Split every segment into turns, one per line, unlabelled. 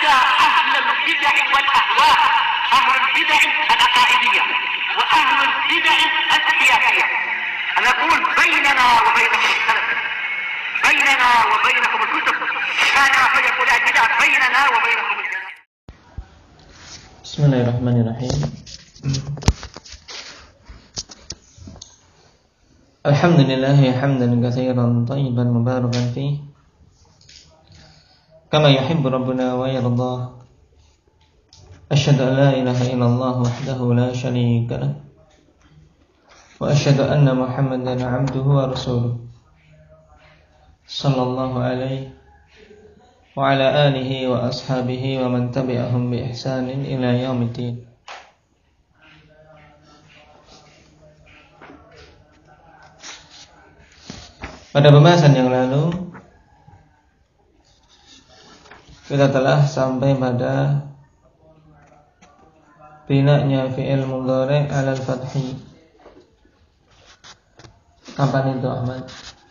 حتى أهل البدع والأهواء، أهل البدع العقائدية وأهل البدع السياسية. أنا أقول بيننا وبينكم السلف، بيننا وبينكم الكتب، كان فيقول البدع بيننا وبينكم الجنة.
بسم الله الرحمن الرحيم. الحمد لله حمدا كثيرا طيبا مباركا فيه كما يحب ربنا ويرضى. أشهد أن لا إله إلا الله وحده لا شريك له وأشهد أن محمدا عبده ورسوله صلى الله عليه وعلى آله وأصحابه ومن تبعهم بإحسان إلى يوم الدين. Pada pembahasan yang lalu kita telah sampai pada binanya fi'il mudhari' 'ala al-fathi. Kapan itu, Ahmad?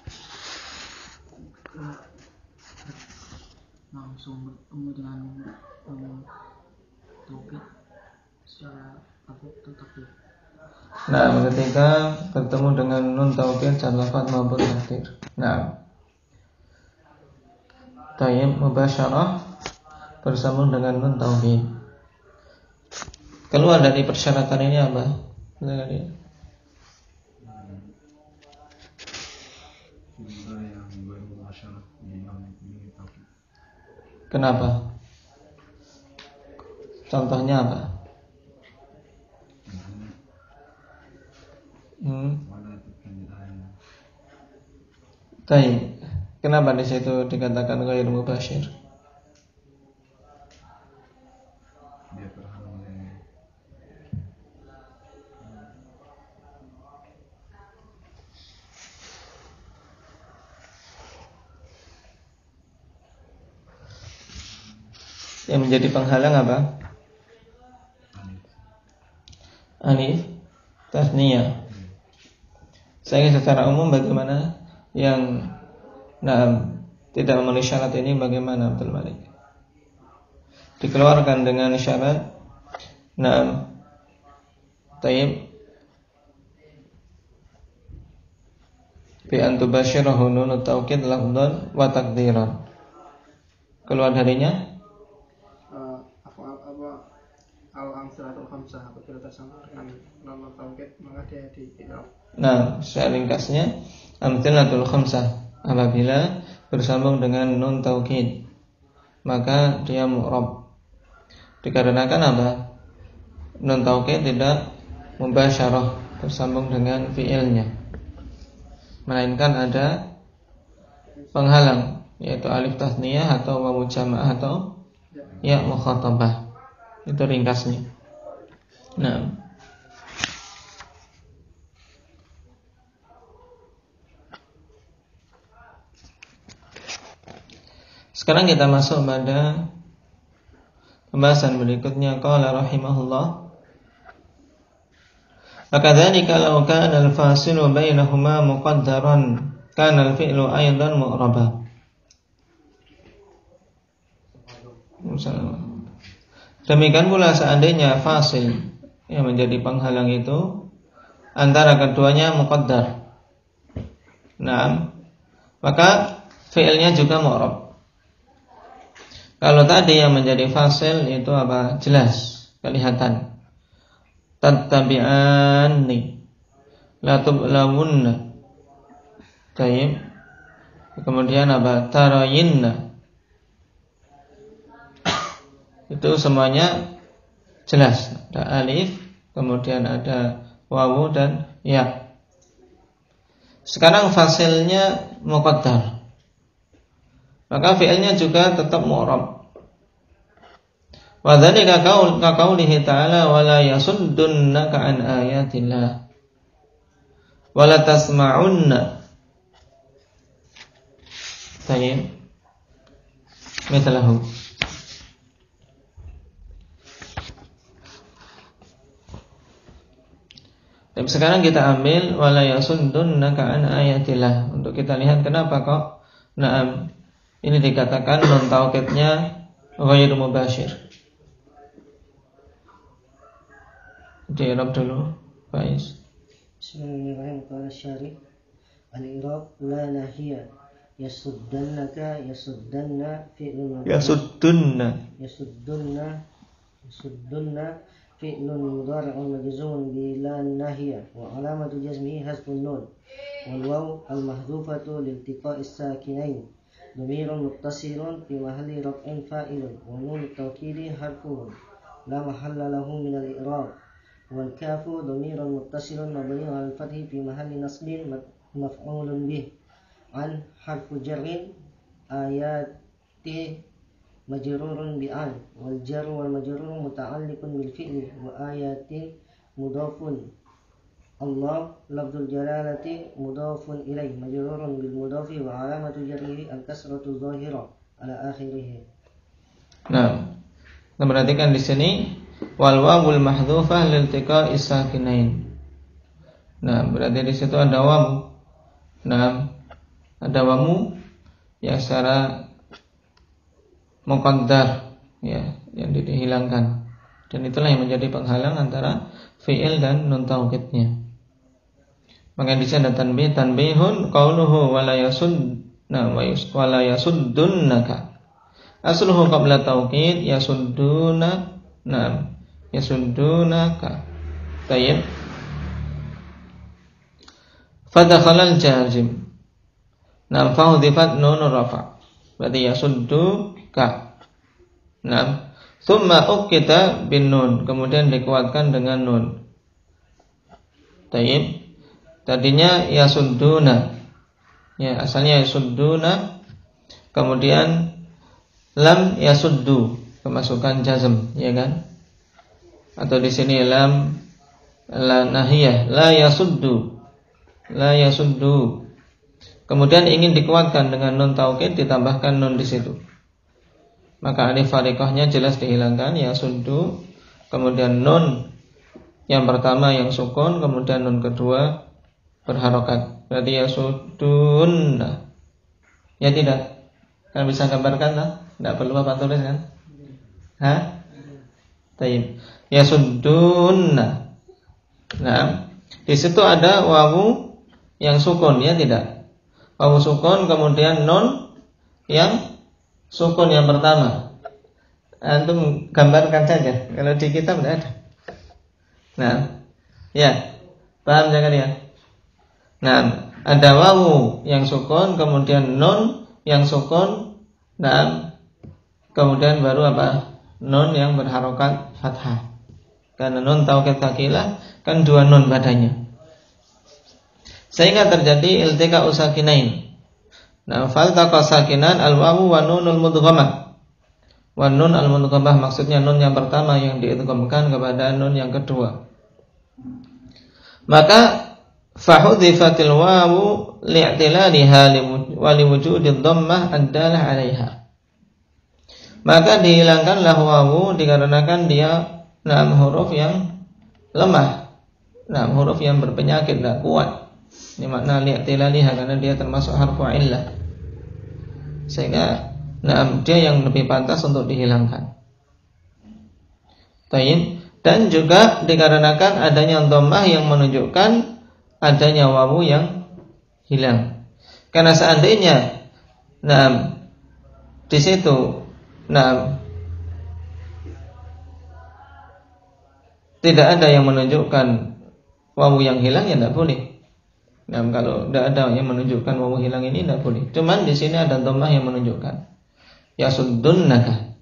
Langsung bertemu dengan tauhid secara takdir.
Nah, ketika bertemu dengan nun taukid secara lafaz maupun takdir. Nah, tayyib mubasyarah bersambung dengan nun taukid. Keluar dari persyaratan ini apa? Kenapa? Contohnya apa? Baik. Kenapa di situ dikatakan ghairu mubasyir?
Dia terhalang oleh
yang menjadi penghalang apa? Alif tasniyah. Saya secara umum bagaimana yang tidak memenuhi syarat ini, bagaimana Abdul Malik? Dikeluarkan dengan syarat tayyib bi an tubasyirahu nun taukid lafdhan wa taqdiran. Keluar darinya
al-amsalatul khamsah apabila tersambung dengan nun taukid maka dia di-i'rab.
Secara ringkasnya amsalatul khamsah apabila bersambung dengan nun taukid maka dia mu'rab. Dikarenakan apa? Nun taukid tidak mubasyarah bersambung dengan fi'ilnya, melainkan ada penghalang, yaitu alif tasniyah atau wawu jamaah atau ya mukhatabah. Itu ringkasnya. Sekarang kita masuk pada pembahasan berikutnya. Qala rahimahullah, wa kadzalika law kana al-fasilu bainahuma muqaddaran kana al-fi'lu aidan mu'raba. Demikian pula seandainya fasil yang menjadi penghalang itu antara keduanya muqaddar, maka fi'ilnya juga mu'rab. Kalau tadi yang menjadi fasil itu apa? Jelas, kelihatan. Tattabi'anni la tublawunna. Tayyib. Kemudian apa? Tarayinna. Itu semuanya jelas. Ada alif, kemudian ada wawu dan ya. Sekarang fasilnya muqaddar, maka fi'ilnya juga tetap mu'rab. Wa dzalika qaulihi ta'ala wa la yasuddunka an ayatillah wa la tasma'unna. Tayyib. Mithlahu. Dan sekarang kita ambil wa la yasuddunka an ayatillah untuk kita lihat kenapa kok ini dikatakan nun taukidnya ghairu mubashir. Di'rab dulu, Faiz.
Bismillahirrahmanirrahim. Qala syarih al-i'rab la nahiya yasuddannaka yasuddanna fi'lun
Yasuddunna
fi'lun mudhari'un majzumun bi la nahiya wa alamatu jazmihi hasbun nun wal waw al mahdhufatu liltiqa'is sakinain dhamirun muttasilun fi mahalli raf'in fa'ilun wa nun at-tawkidi harfun la mahalla lahu min al-i'rab wal kafu dhamirun muttasilun mabniun 'ala al-fathi fi mahalli nasbin maf'ulun bih an harfu jarrin ayati majrurun bi an wal jarru wal majrur muta'alliqun bil fi'li wa ayati mudhafun Allah lafzul jalalati mudhafun ilaih majrurun bil mudhafi wa alamatu jarrihi al kasratu zahira ala akhirih.
Nah, kita perhatikan di sini wal wawul mahdhufah liltiqa'is sakinain. Nah, berarti di situ ada wawu. Nah, ada wawu yang secara muqaddar ya, yang dihilangkan. Dan itulah yang menjadi penghalang antara fi'il dan nun taukidnya. Maka di sini ada tanbihun qauluhu wala yasuddunnaka. Asluhu qabla taukid yasudduna. Nah, yasuddunaka. Tayyib. Fadakhala al-jazim. Nam fahudifat nunur rafa. Berarti yasudduka. Nam. Thumma uqita bin nun. Kemudian dikuatkan dengan nun. Tayyib. Tadinya yasudduna. Ya, asalnya yasudduna. Kemudian lam yasuddu. Kemasukan jazm, ya kan? Atau di sini lam la nahiyah, la yasuddu. Kemudian ingin dikuatkan dengan nun taukid ditambahkan nun di situ. Maka alif fariqahnya jelas dihilangkan yasuddu. Kemudian nun yang pertama yang sukun, kemudian nun kedua berharokat. Berarti yasuddunna. Ya tidak? Kan bisa gambarkan lah? Tidak perlu apa tulis kan? Hah? Tayyib. Yasuddunna. Nah, di situ ada wawu yang sukun, ya tidak? Wawu sukun, kemudian nun yang sukun yang pertama. Antum gambarkan saja. Kalau di kitab tidak ada. Nah, ya, paham jangan ya? Nah, ada wawu yang sukun, kemudian nun yang sukun, dan kemudian baru apa? Nun yang berharokat fathah. Karena nun taukid tsaqilah kan dua nun padanya. Sehingga terjadi iltiqa usakinain. Nah, faltaqa sakinan al-wawu wa nunul mudghamah. Wa nun al-mudghamah maksudnya nun yang pertama yang diidghamkan kepada nun yang kedua. Maka fahudhifatil wawu li'tilaliha wa liwujudid dhammah ad-dalah 'alaiha. Maka dihilangkanlah wawu dikarenakan dia huruf yang lemah. Huruf yang berpenyakit, tidak kuat. Ini makna li'tilaliha karena dia termasuk harfu illah. Sehingga dia yang lebih pantas untuk dihilangkan. Tayyib. Dan juga dikarenakan adanya dhammah yang menunjukkan adanya wawu yang hilang. Karena seandainya di situ tidak ada yang menunjukkan wawu yang hilang, ya tidak boleh. Kalau tidak ada yang menunjukkan wawu hilang ini tidak boleh. Cuman di sini ada dhammah yang menunjukkan yasuddunaka.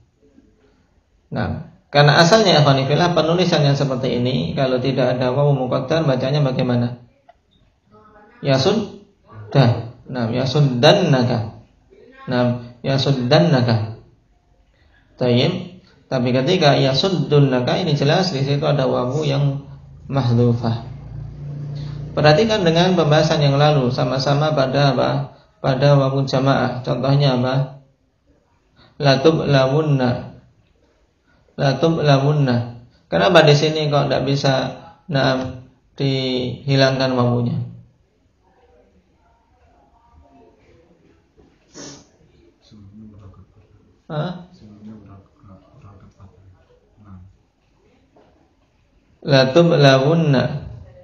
Karena asalnya ikhwanifillah penulisan yang seperti ini kalau tidak ada wawu muqaddar bacanya bagaimana? Yasuddah. Yasuddannaka. Yasuddannaka. Tayyib. Tapi ketika yasuddunnaka ini jelas di situ ada wawu yang mahdhufah. Perhatikan dengan pembahasan yang lalu sama-sama pada apa? Pada wawu jamaah. Contohnya apa? La tublamunna. Kenapa di sini kok tidak bisa dihilangkan wawunya? La tublawunna.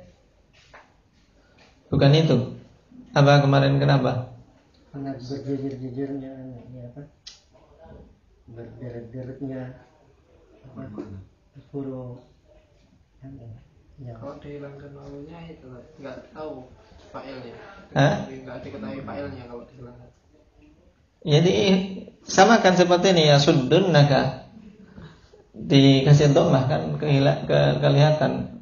Bukan itu. Apa kemarin kenapa?
Karena berjejer-jejernya ini apa? Berderet-deretnya apa? Huruf ya.
Kalau dihilangkan wawunya itu nggak tahu failnya. Nggak diketahui failnya kalau dihilangkan.
Jadi samakan seperti ini ya, sudunnaka dikasih dhammah kan kelihatan.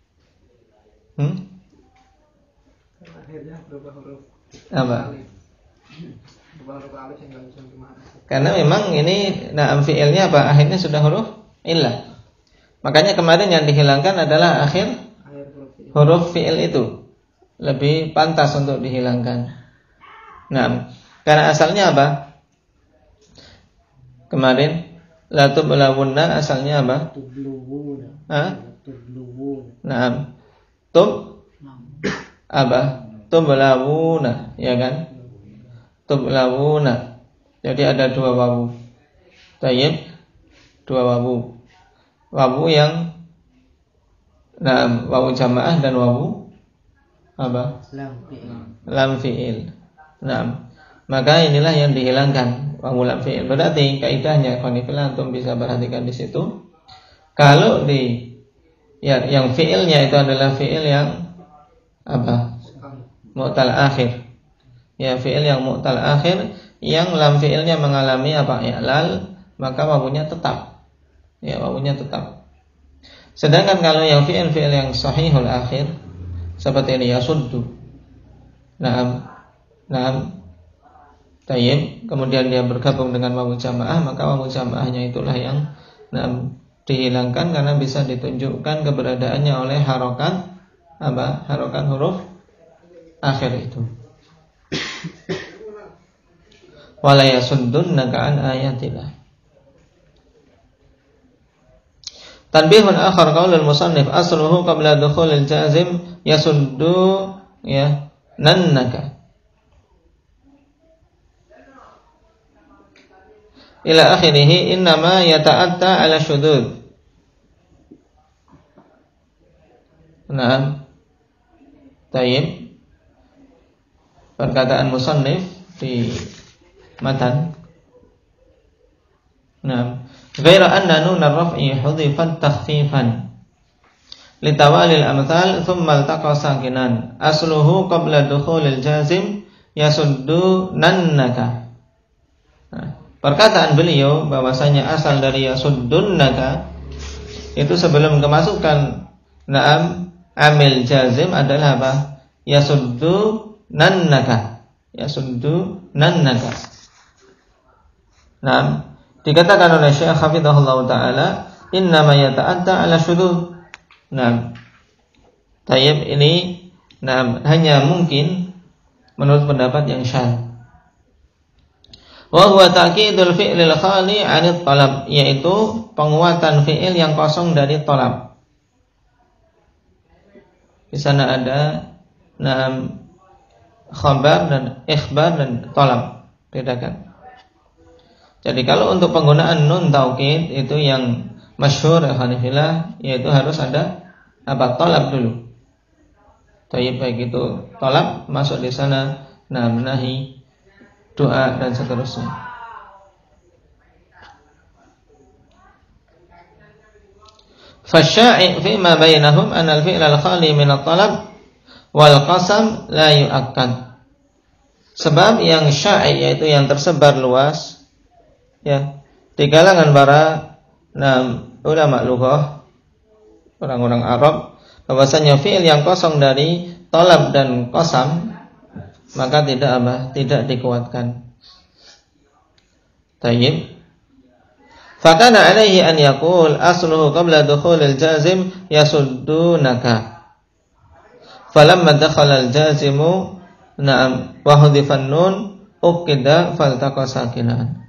Akhirnya berubah huruf
Apa?
alif. Berubah huruf alif yang nggak bisa dimana.
Karena memang ini na'am fi'ilnya apa? Akhirnya sudah huruf illah. Makanya kemarin yang dihilangkan adalah akhir huruf fi'il itu. Lebih pantas untuk dihilangkan. Nah, karena asalnya apa? Kemarin la tublawunna asalnya apa?
Tubluwuna. Tubluwuna.
Nah, apa? Tublawuna, ya kan? Tublawuna. Jadi ada dua wawu. Tayyib, dua wawu. Wawu yang wawu jamaah dan wawu apa? Lam fi'il. Maka inilah yang dihilangkan, wawu lam fi'il. Berarti kaidahnya qanifillah antum bisa perhatikan di situ. Kalau yang fi'ilnya itu adalah fi'il yang apa? Mu'tal akhir. Ya, fi'il yang mu'tal akhir yang lam fi'ilnya mengalami apa? I'lal, maka wawunya tetap. Ya, wawunya tetap. Sedangkan kalau yang fi'il yang sahihul akhir seperti ini yasuddu. Tayyib, kemudian dia bergabung dengan wawu jamaah, maka wawu jamaahnya itulah yang dihilangkan karena bisa ditunjukkan keberadaannya oleh harokat apa? Harokat huruf akhir itu. Wala yasuddunaka an ayatillah. Tanbihun akhar qaulul musannif asluhu qabla dukhulil jazim yasuddu ya nannaka ila akhirih innama yata'atta ala syudud. Naam. Tayyib. Perkataan musannif di matan. Naam. Ghaira anna nun ar-raf'i hudhifat takhfifan litawalil amthal thumma iltaqa sakinan asluhu qabla dukhulil jazim yasuddu nannaka. Perkataan beliau bahwasanya asal dari yasuddunaka itu sebelum kemasukan na'am amil jazim adalah apa? Yasuddu nannaka. Yasuddu nannaka. Nah, dikatakan oleh Syekh hafizahullah taala innama yata'atta ala syudud. Nah, tayyib ini hanya mungkin menurut pendapat yang syadz. Wa huwa ta'kidul fi'lil khali 'anil talab, yaitu penguatan fi'il yang kosong dari talab. Di sana ada khabar dan ikhbar dan talab, bedakan. Jadi kalau untuk penggunaan nun taukid itu yang masyhur Hanifiyah yaitu harus ada apa? Talab dulu. Tayyib, baik itu talab masuk di sana nahi, doa dan seterusnya. Fasya'i fi ma bainahum an al-fi'l al-khali min at-talab wal qasam la yu'akkad. Sebab yang sya'i yaitu yang tersebar luas ya di kalangan para ulama lughah, orang-orang Arab, bahwasanya fi'il yang kosong dari talab dan qasam maka tidak dikuatkan. Tayyib. Fakana alaihi an yaqul asluhu qabla dukhulil jazim yasuddunaka. Falamma dakhala al-jazimu na'am wa hudifan nun uqida faltaqa sakinan.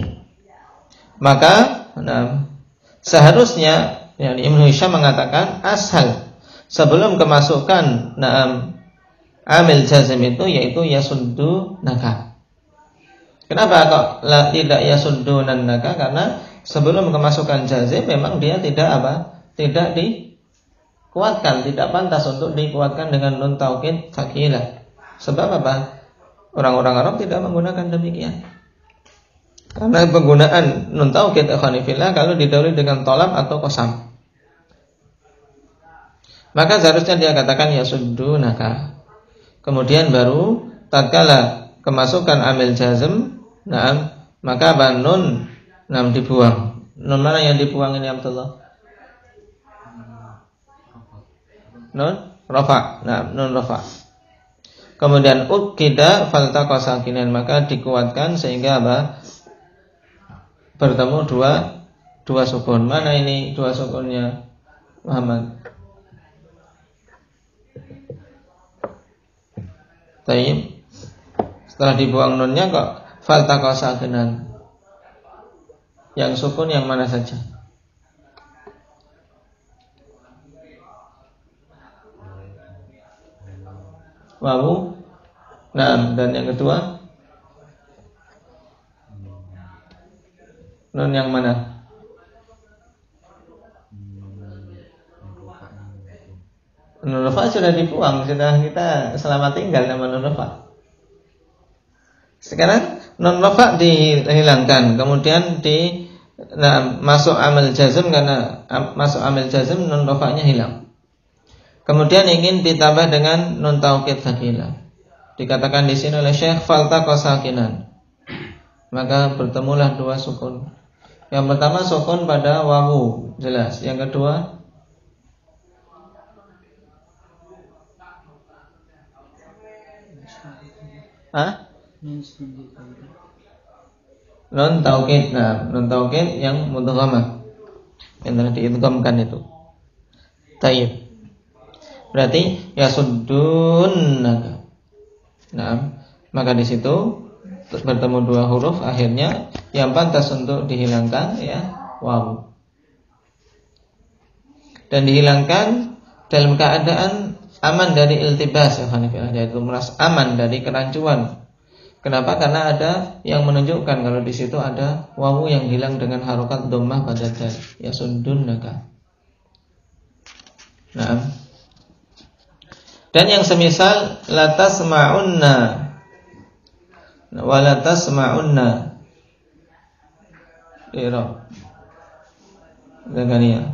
Maka seharusnya yani Ibnu Hisham mengatakan ashal sebelum kemasukan amil jazim itu yaitu yasuddunaka. Kenapa kok tidak yasuddunaka? Karena sebelum kemasukan jazim memang dia tidak kuatkan, tidak pantas untuk dikuatkan dengan nun taukid tsakilah. Sebab apa? Orang-orang Arab tidak menggunakan demikian. Karena penggunaan nun taukid ikhwanifillah kalau didahului dengan tolab atau qasam, maka seharusnya dia katakan yasuddunaka. Kemudian baru tatkala kemasukan amil jazm, maka nun dibuang. Nun mana yang dibuang ini Abdullah? Nun rafa. Nun rafa. Kemudian ukida faltaqa sakinan, maka dikuatkan sehingga apa? Bertemu dua sukun. Mana ini dua sukunnya Muhammad? Tayyib. Setelah dibuang nunnya kok faltaqa sakinan. Yang sukun yang mana saja? Wawu. Dan yang kedua nun yang mana? Nun rafa sudah dibuang, sudah kita selamat tinggal nama nun rafa. Sekarang nun rafa dihilangkan, kemudian masuk amil jazm, karena masuk amil jazm nun rafanya hilang. Kemudian ingin ditambah dengan nun taukid tsakilah. Dikatakan di sini oleh Syekh faltaqa sakinan. Maka bertemulah dua sukun. Yang pertama sukun pada wawu, jelas. Yang kedua nun taukid. Nun taukid yang mudghamah, yang telah diidghamkan itu. Tayyib. Berarti yasuddunaka. Maka di situ bertemu dua huruf, akhirnya yang pantas untuk dihilangkan ya wawu. Dan dihilangkan dalam keadaan aman dari iltibas ya khanifillah, yaitu merasa aman dari kerancuan. Kenapa? Karena ada yang menunjukkan kalau di situ ada wawu yang hilang dengan harokat dhammah pada dal. Yasuddunaka. Dan yang semisal la tasma'unna wa la tasma'unna i'rab dengan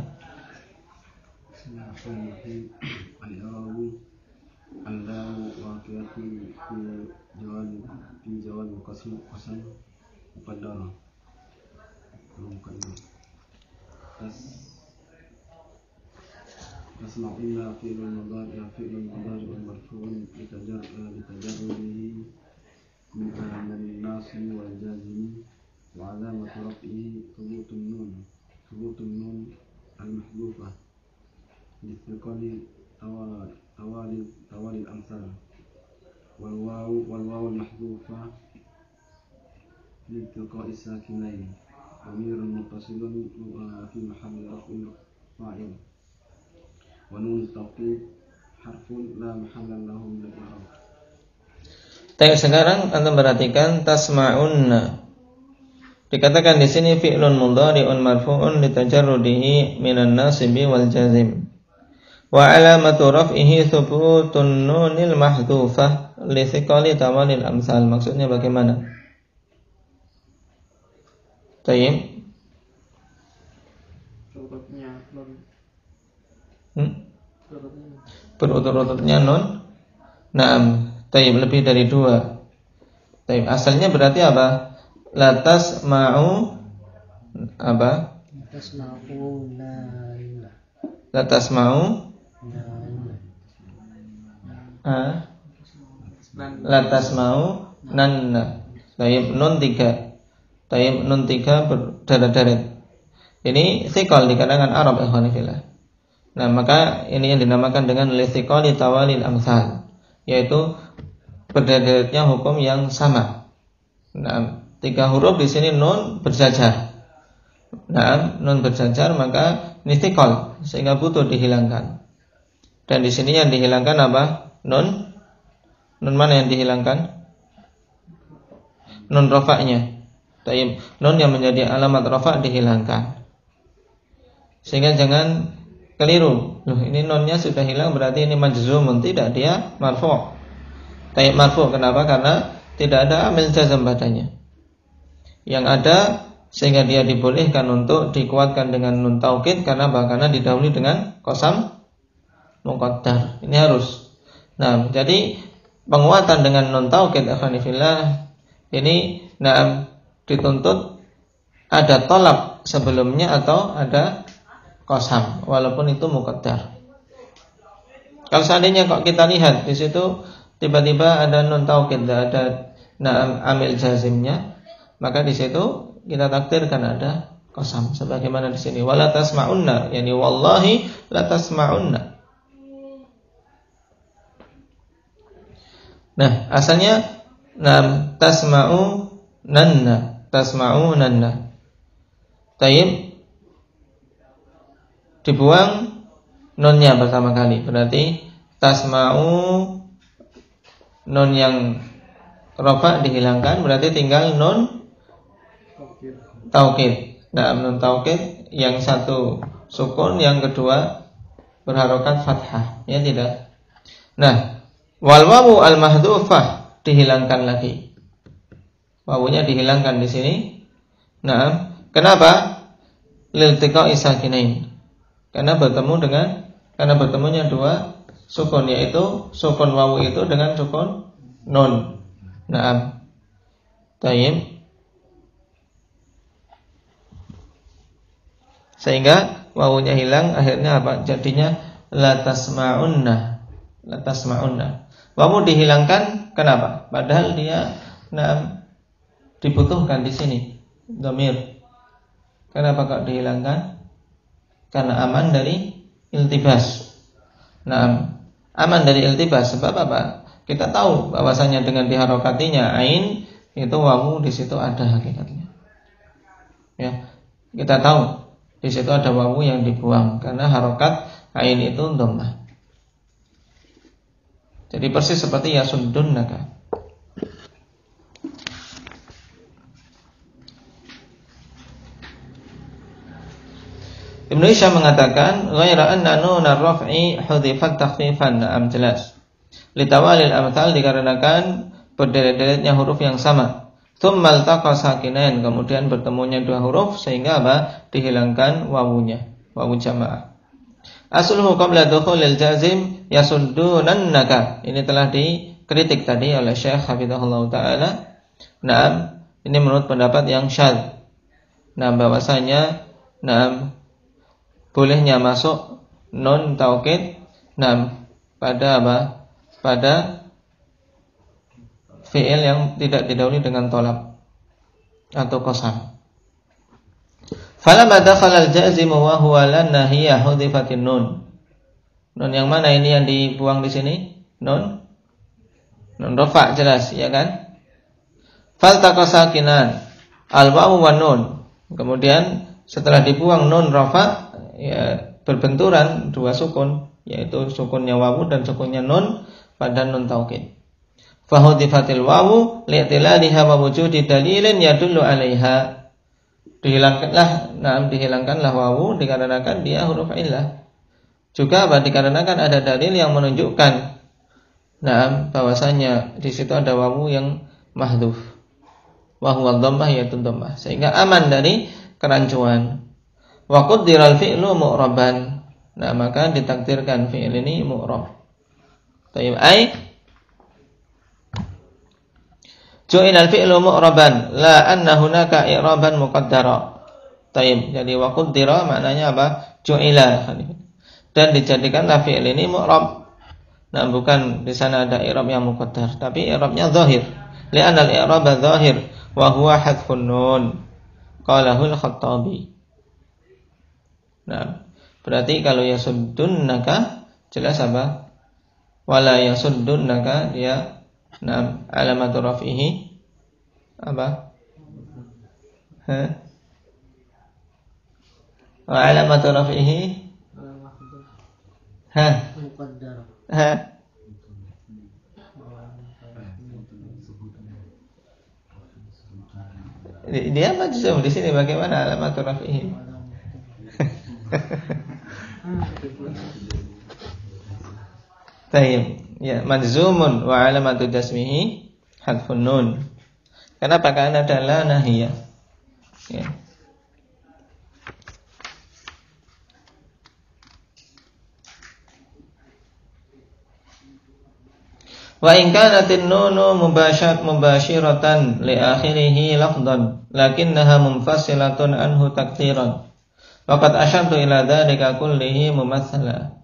tasma'unna fi'lun mudhari' marfu'un litajarrudihi min an-nasb wal jazm wa 'alamatu raf'ihi thubutun nun al-mahdhufah lithiqali tawali al-amsal wal waw al-mahdhufah lithiqa'i sakinain dhamirun muttasilun fi mahalli raf'in fa'il wa nun tawkid harfun la mahalla lahu min al-i'rab.
Sekarang Anda perhatikan tasma'unna. Dikatakan di sini fi'lun mudhari'un marfu'un litajarrudihi minan nasibi wal jazim. Wa 'alamatu raf'ihi thubutun nunil mahdhufah li thiqali tawalil amsal. Maksudnya bagaimana? Tayyib. Berurut-urutnya nun. Tayyib, lebih dari dua. Tayyib, asalnya berarti apa? Latas ma'u apa? Latas ma'u latas mau nanna. Tayyib, nun 3. Tayyib, nun 3 berderet-deret. Ini thiqal di kalangan Arab ikhwanifillah. Maka ini yang dinamakan dengan lithiqali tawalil amsal, yaitu berderet-deretnya hukum yang sama. 3 huruf di sini nun berjajar. Nun berjajar, maka ini thiqal sehingga butuh dihilangkan. Dan di sini yang dihilangkan apa? Nun mana yang dihilangkan? Nun rafa'nya. Nun yang menjadi alamat rafa' dihilangkan. Sehingga jangan keliru. Loh, ini nunnya sudah hilang berarti ini majzumun. Tidak, dia marfu'. Kayak marfu', kenapa? Karena tidak ada amil jazm padanya. Yang ada sehingga dia dibolehkan untuk dikuatkan dengan nun taukid karena didahului dengan qasam muqaddar. Ini harus. Nah, jadi penguatan dengan nun taukid afanifillah ini dituntut ada tolab sebelumnya atau ada qasam walaupun itu muqaddar. Kalau seandainya kok kita lihat di situ tiba-tiba ada nun taukid, ada amil jazimnya, maka di situ kita takdirkan ada qasam sebagaimana di sini wala tasma'unna, yani wallahi la tasma'unna. Nah, asalnya tasma'unanna. Tayyib, dibuang nunnya pertama kali, berarti tasma'u, nun yang rafa dihilangkan, berarti tinggal nun taukid. Nah, nun taukid yang satu sukun, yang kedua berharokat fathah, ya tidak. Nah, wal wawu al mahdhufah dihilangkan lagi. Wawunya dihilangkan di sini. Nah, kenapa? Liltiqa'i sakinain. Karena bertemunya dua sukun, yaitu sukun wawu itu dengan sukun nun. Naam. Tayyib. Sehingga wawunya hilang, akhirnya apa? Jadinya la tasma'unna. La tasma'unna. Wawu dihilangkan, kenapa? Padahal dia dibutuhkan di sini dhamir. Kenapa kok dihilangkan? Karena aman dari iltibas. Nah, aman dari iltibas sebab apa? Kita tahu bahwasanya dengan diharokatinya ain itu wawu di situ ada hakikatnya. Ya, kita tahu di situ ada wawu yang dibuang karena harokat ain itu dhammah. Jadi persis seperti yasuddunaka. Ibnu Hisham mengatakan ghaira anna nun ar-raf'i hudhifat takhfifan. Naam, jelas. Litawalil amthal, dikarenakan berderet-deretnya huruf yang sama. Tsumma altaqa sakinain, kemudian bertemunya dua huruf sehingga apa? Dihilangkan wawunya, wawu jamaah. Asluhu qabla dukhulil jazim yasuddunannaka. Ini telah dikritik tadi oleh Syekh hafizahullah taala. Naam, ini menurut pendapat yang syadz. Nah, bahwasanya bolehnya masuk nun taukid pada apa? Pada fi'il yang tidak didahului dengan tolab atau qasam. Falamma dakhala al-jazimu wa huwa lan nahiyah hudhifatin nun. Nun yang mana ini yang dibuang di sini? Nun rafa, jelas, ya kan? Faltaqa sakinan al-wawu wan nun. Kemudian setelah dibuang nun rafa, ya berbenturan dua sukun, yaitu sukunnya wawu dan sukunnya nun pada nun taukid. Fahudhifatil wawu li'tilaliha wa wujudi dalilin yadullu 'alaiha. Dihilangkanlah wawu dikarenakan dia huruf illah. Juga dikarenakan ada dalil yang menunjukkan bahwasanya di situ ada wawu yang mahdhuf. Wa huwa dhammah, yaitu dhammah, sehingga aman dari kerancuan. Wa quddiral fi'lu mu'raban. Nah, maka ditakdirkan fi'il ini mu'rab. Tayyib, ju'ilal fi'lu mu'raban la anna hunaka i'raban muqaddara. Tayyib, jadi wa quddira maknanya apa? Ju'ila. Dan dijadikanlah fi'il ini mu'rab. Nah, bukan di sana ada i'rab yang muqaddar, tapi i'rabnya zahir. Li'anna al-i'raba zahir wa huwa hadfun nun. Qalahu al-Khattabi. Nah, berarti kalau yasuddunaka jelas apa? Wala yasuddunaka dia alamatu raf'ihi apa? Wa alamatu raf'ihi
muqaddar.
Dia majzum di sini, bagaimana alamatu raf'ihi? Tayyib. Ya, majzumun wa alamatu jasmihi hadfun nun. Kenapa? Karena ada la nahiyah. Ya. Wa in kanatin nunu mubashiratan li akhirih lafdhan lakinnaha munfasilatun anhu takdiran. Waqad asyartu ila dzalika kullihi mumatsalah.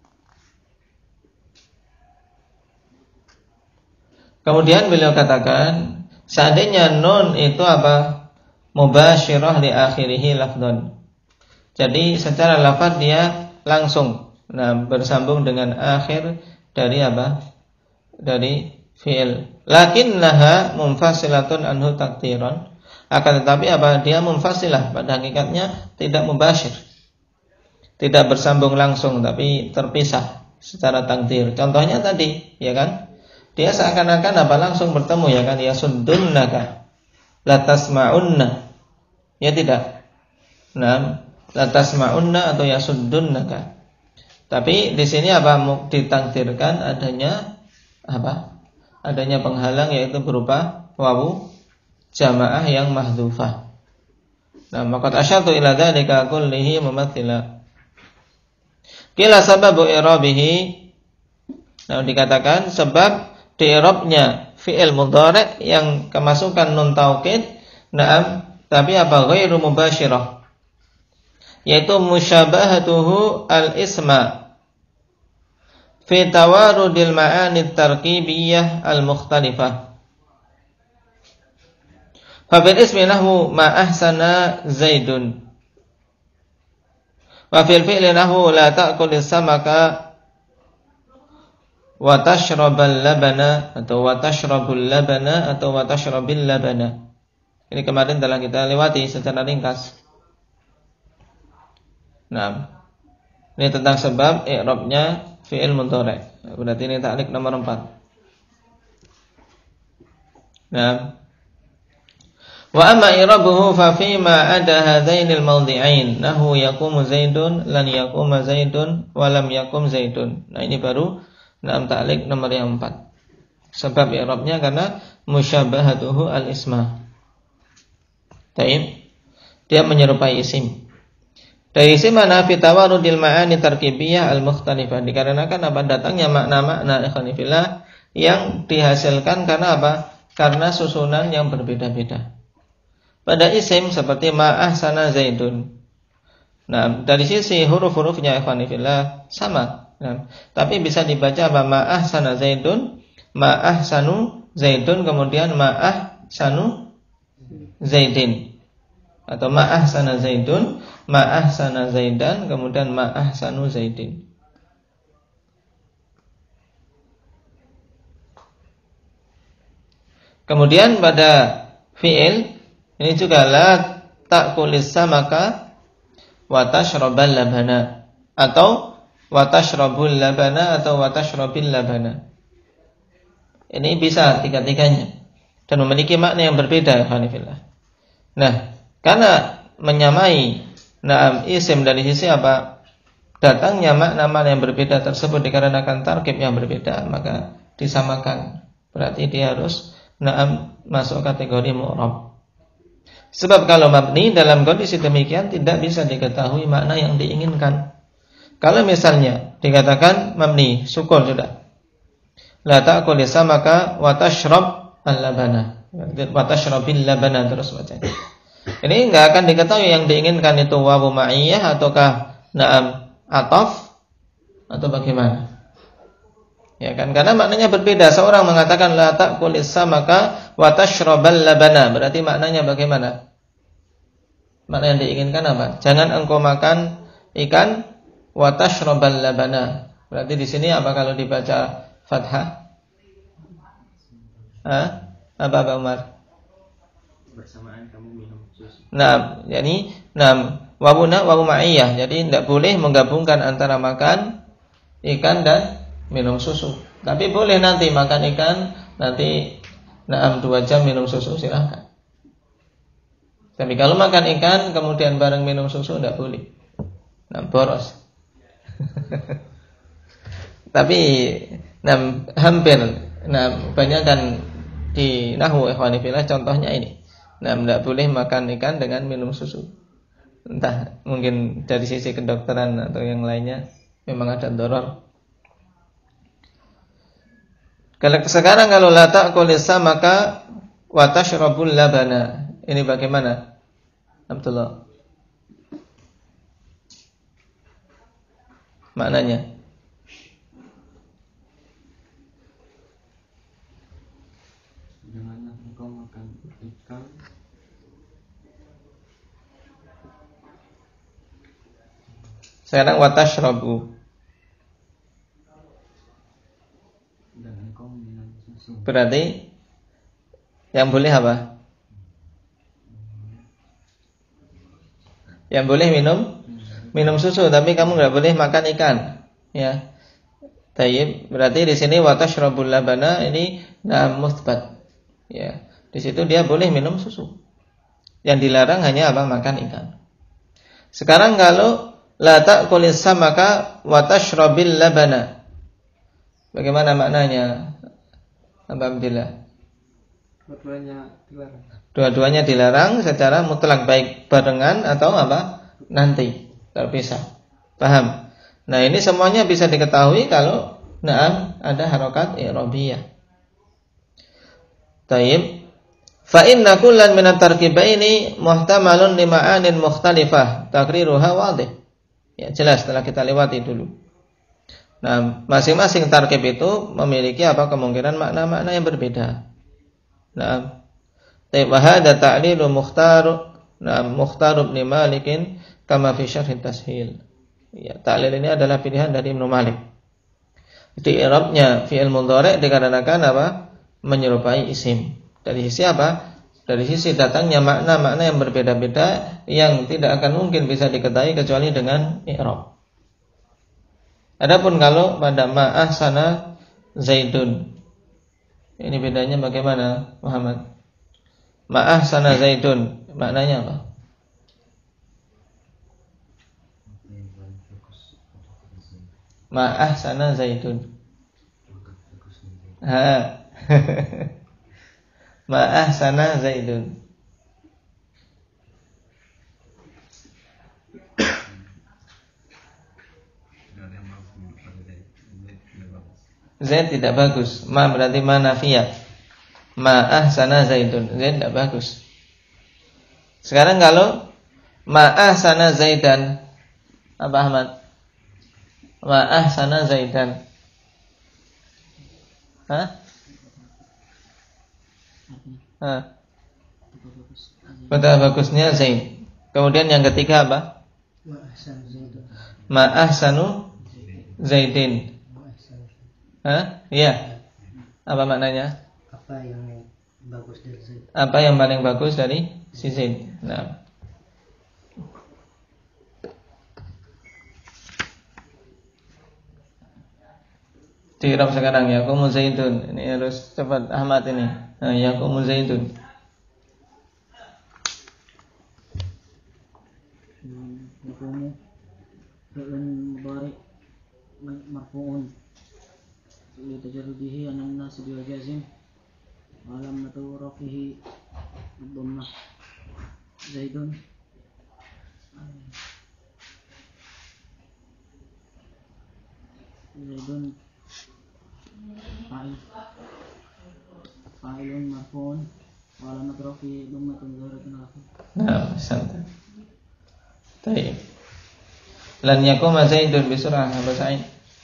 Kemudian beliau katakan, seandainya nun itu apa? Mubashirah li akhirih lafdhan. Jadi secara lafaz dia langsung bersambung dengan akhir dari apa? Dari fi'il. Lakinnaha munfasilatun anhu takdiran. Akan tetapi apa? Dia munfasilah, pada hakikatnya tidak mubasyir. Tidak bersambung langsung tapi terpisah secara takdir. Contohnya tadi, ya kan? Dia seakan-akan apa? Langsung bertemu, ya kan? Yasuddunaka la tasma'unna. Ya tidak. Nah, la tasma'unna atau yasuddunaka. Tapi di sini apa? Ditakdirkan adanya apa? Adanya penghalang, yaitu berupa wawu jamaah yang mahdzufah. Nah, maka asyatu ila dzalika kullihi mumatsila. Kila sababu i'rabihi. Nah, dikatakan sebab di i'rabnya fi'il mudhari' yang kemasukan nun taukid, na'am, tapi apa? Ghairu mubasyirah. Yaitu musyabahatuhu al-isma fi tawarudil ma'ani tarkibiyah al-mukhtalifah. Fa fil ismi lahu ma ahsana Zaidun. Wa fil fi'li lahu la ta'kulis samaka wa tashrabal labana atau wa tashrabul labana atau wa tashrabil labana. Ini kemarin telah kita lewati secara ringkas. Nah, ini tentang sebab i'rabnya fi'il mudhari'. Berarti ini ta'liq nomor 4. Nah, wa amma i'rabuhu fa fi ma ada hadzainil mawdhi'ain nahu yaqumu Zaidun lan yaquma Zaidun wa lam yaqum Zaidun. Nah, ini baru ta'liq nomor yang 4. Sebab i'rabnya karena musyabahatuhu al-isma. Taib. Dia menyerupai isim. Dari isim mana fi tawarudil ma'ani tarkibiyah al-mukhtalifah, dikarenakan apa? Datangnya makna-makna ikhwanifillah yang dihasilkan karena apa? Karena susunan yang berbeda-beda. Pada isim seperti ma'ahsana Zaidun. Nah, dari sisi huruf-hurufnya ikhwanifillah sama. Nah, tapi bisa dibaca apa? Ma'ahsana Zaidun, ma'ahsanu Zaidun, kemudian ma'ahsanu Zaidin. Atau ma'ahsana Zaidun, ma'ahsana Zaidan, kemudian ma'ahsanu Zaidin. Kemudian pada fi'il ini juga la ta'kulis samaka wa tashrabal labana atau wa tashrabul labana atau wa tashrabil labana. Ini bisa tiga-tiganya dan memiliki makna yang berbeda, alhamdulillah. Nah, karena menyamai isim dari sisi apa? Datangnya makna-makna yang berbeda tersebut dikarenakan tarkib yang berbeda, maka disamakan. Berarti dia harus masuk kategori mu'rab. Sebab kalau mabni dalam kondisi demikian tidak bisa diketahui makna yang diinginkan. Kalau misalnya dikatakan mabni sukun sudah, la ta'kul samaka wa tashrab al-labana, wa tashrabil labana, terus bacanya. Ini enggak akan diketahui yang diinginkan itu wawu ma'iyah ataukah ataf atau bagaimana. Ya kan, karena maknanya berbeda. Seorang mengatakan la ta'kulis samaka wa tashrabal labana, berarti maknanya bagaimana? Makna yang diinginkan apa? Jangan engkau makan ikan wa tashrabal labana. Berarti di sini apa kalau dibaca fathah? Apa Pak Umar?
Bersamaan kamu minum susu.
Nah, yakni wawu ma'iyah. Jadi tidak boleh menggabungkan antara makan ikan dan minum susu. Tapi boleh nanti makan ikan, nanti 2 jam minum susu, silahkan. Tapi kalau makan ikan kemudian bareng minum susu tidak boleh. Boros. Tapi hampir kebanyakan di nahwu ikhwani fillah contohnya ini. Tidak boleh makan ikan dengan minum susu. Entah mungkin dari sisi kedokteran atau yang lainnya memang ada doror. Sekarang kalau la ta'kulis samaka wa tashrabul labana. Ini bagaimana? Abdullah. Maknanya.
Janganlah engkau makan ikan
Sekarang wa tashrabu.
dan engkau minum susu.
Berarti yang boleh apa? Yang boleh minum susu, tapi kamu nggak boleh makan ikan, ya. Tayyib, berarti di sini wa tashrabul labana ini mutsbat. Ya, di situ dia boleh minum susu. Yang dilarang hanya apa? Makan ikan. Sekarang kalau la ta'kulis samaka wa tashrabil labana. Bagaimana maknanya? Alhamdulillah. Dua-duanya dilarang secara mutlak, baik barengan atau apa? Nanti terpisah. Paham? Nah, ini semuanya bisa diketahui kalau ada harokat i'rabiyah. Taib. Fa inna kullan min at-tarkibaini muhtamalun li ma'anin mukhtalifah, taqriruha wadih. Ya, jelas setelah kita lewati dulu. Nah, masing-masing tarkib itu memiliki apa? Kemungkinan makna-makna yang berbeda. Nah, taib wa hadha ta'lilu mukhtar Ibn Malikin kama fi syarh tashil. Ya, ta'lil ini adalah pilihan dari Ibnu Malik. Di i'rabnya fi'il mudhari' dikarenakan apa? Menyerupai isim. Dari sisi apa? Dari sisi datangnya makna-makna yang berbeda-beda yang tidak akan mungkin bisa diketahui kecuali dengan i'rab. Adapun kalau pada ma'ahsana Zaidun, ini bedanya bagaimana, Muhammad? Ma'ahsana Zaidun, maknanya apa? Ma'ahsana Zaidun. Ma'ahsana Zaidun. Zaid tidak bagus. Ma berarti ma nafiyah. Ma'ahsana Zaidun. Zaid tidak bagus. Sekarang kalau ma'ahsana Zaidan, apa Ahmad? Ma'ahsana Zaidan. Hah? Pada bagusnya Zaid. Kemudian yang ketiga apa? Ma'ahsanu Zaidin. Iya. Apa maknanya?
Apa yang bagus dari Zaid?
Apa yang paling bagus dari si Zaid? Nah. Diirab sekarang ya, yaqumu Zaidun. Ini harus cepat Ahmad ini. Nah, yaqumu Zaidun.
Yaqumu fi'lun mudhari' marfu'un li tajarrudihi an nasib wa jazm wa alamatu rafihi dhammah. Zaidun fa'ilun marfu'un wa alamatu rafihi dhammatun zahiratun akhir.
Nah, santai. Baik. Lan yakuma Zaidun bisur'ah Abu Sa'id.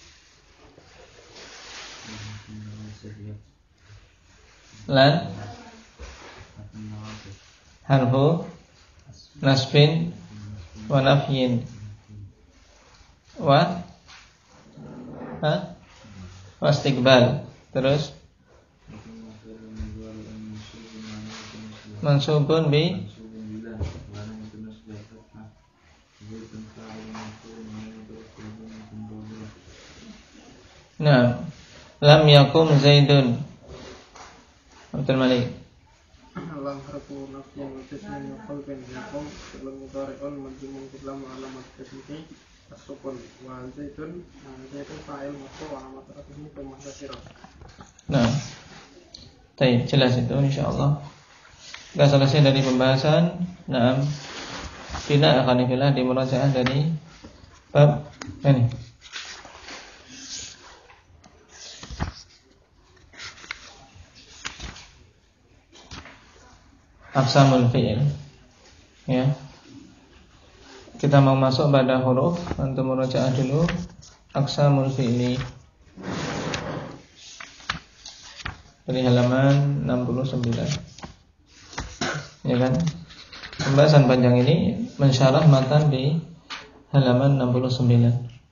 Lan harfu nasbin wa nafyin wa istiqbal. Terus mansubun bi Nah, lam yakum Zaidun. Abdul Malik.
Lam harfu nafyin wa tasmin wa qalbin yakum fi'lun mudhari'un majzumun bi lam alamat tasmihi sukun wa zaitun fa'il marfu wa alamat rafihi dhammah dzahirah.
Nah, baik, jelas itu insyaallah. Sudah selesai dari pembahasan. Nah, bina akan di murajaah dari bab ini. Aqsamul fi'il. Ya. Kita mau masuk pada huruf, antum murajaah dulu aqsamul fi'li. Dari halaman 69. Ya kan? Pembahasan panjang ini mensyarah matan di halaman 69.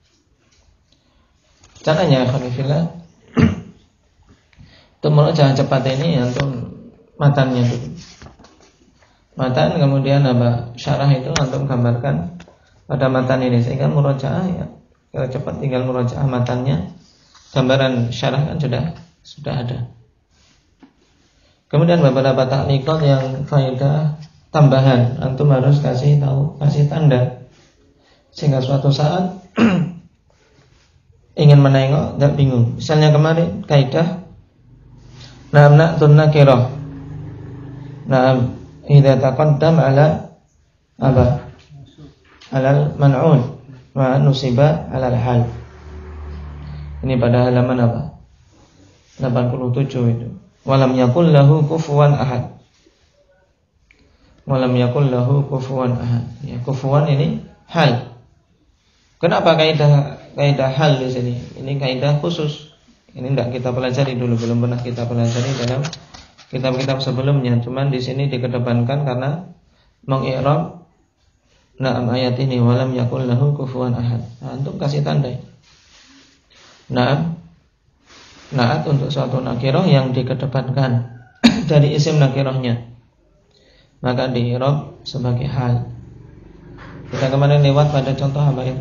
Caranya khalifillah untuk murajaah cepat ini antum matannya dulu. Matan kemudian apa? Syarah itu antum gambarkan pada matan ini sehingga murajaah ya. Kalau cepat tinggal murajaah matannya. Gambaran syarah kan sudah ada. Kemudian beberapa takliqat yang faedah tambahan antum harus kasih tanda sehingga suatu saat ingin menengok tidak bingung. Misalnya kemarin kaidah na'na'tun nakirah. Na'am idza taqaddam ala apa? Alal man'un wa nusiba alal hal. Ini pada halaman apa? 87 itu. Walam yakul lahu kufuwan ahad. Walam yakul lahu kufuwan ahad. Ya, kufuwan ini hal. Kenapa kaidah hal di sini? Ini kaidah khusus. Ini tidak kita pelajari dulu, belum pernah kita pelajari dalam kitab-kitab sebelumnya. Cuman di sini dikedepankan karena mengi'rab na'am ayat ini walam yakul lahu kufuwan ahad. Nah, untuk kasih tanda. Na'am na'at untuk suatu nakirah yang dikedepankan dari isim nakirahnya, maka di'rab sebagai hal. Kita kemarin lewat pada contoh apa itu?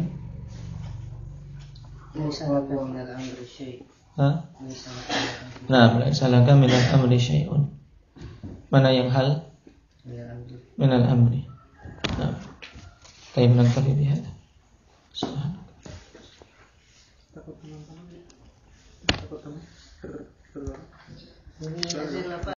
Nah, laisa laka minal amri syai'un. Mana yang hal? Minal amri. Nah, tayyib naktafi bihadza. Subhanallah.
Takut teman-teman.